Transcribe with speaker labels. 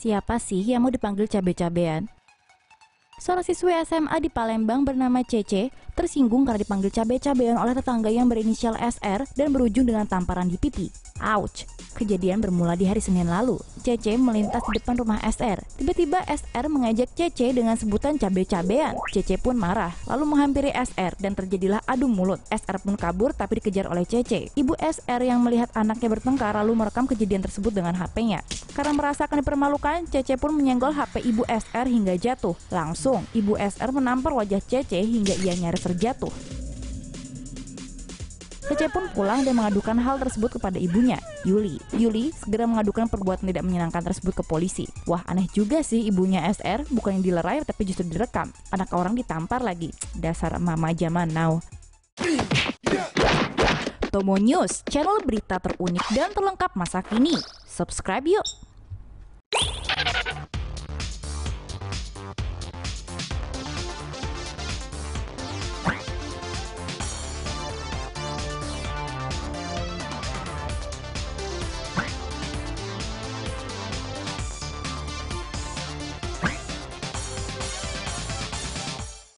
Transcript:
Speaker 1: Siapa sih yang mau dipanggil cabe-cabean? Seorang siswi SMA di Palembang bernama Cece tersinggung karena dipanggil cabe-cabean oleh tetangga yang berinisial SR dan berujung dengan tamparan di pipi. Ouch! Kejadian bermula di hari Senin lalu. Cece melintas di depan rumah SR. Tiba-tiba SR mengejek Cece dengan sebutan cabe-cabean. Cece pun marah, lalu menghampiri SR dan terjadilah adu mulut. SR pun kabur tapi dikejar oleh Cece. Ibu SR yang melihat anaknya bertengkar lalu merekam kejadian tersebut dengan HP-nya. Karena merasa akan dipermalukan, Cece pun menyenggol HP ibu SR hingga jatuh. Langsung, ibu SR menampar wajah Cece hingga ia nyaris terjatuh. Cece pun pulang dan mengadukan hal tersebut kepada ibunya, Yuli. Yuli segera mengadukan perbuatan tidak menyenangkan tersebut ke polisi. Wah, aneh juga sih ibunya SR, bukan yang dilerai tapi justru direkam. Anak orang ditampar lagi. Dasar mama zaman now. Tomo News, channel berita terunik dan terlengkap masa kini. Subscribe yuk!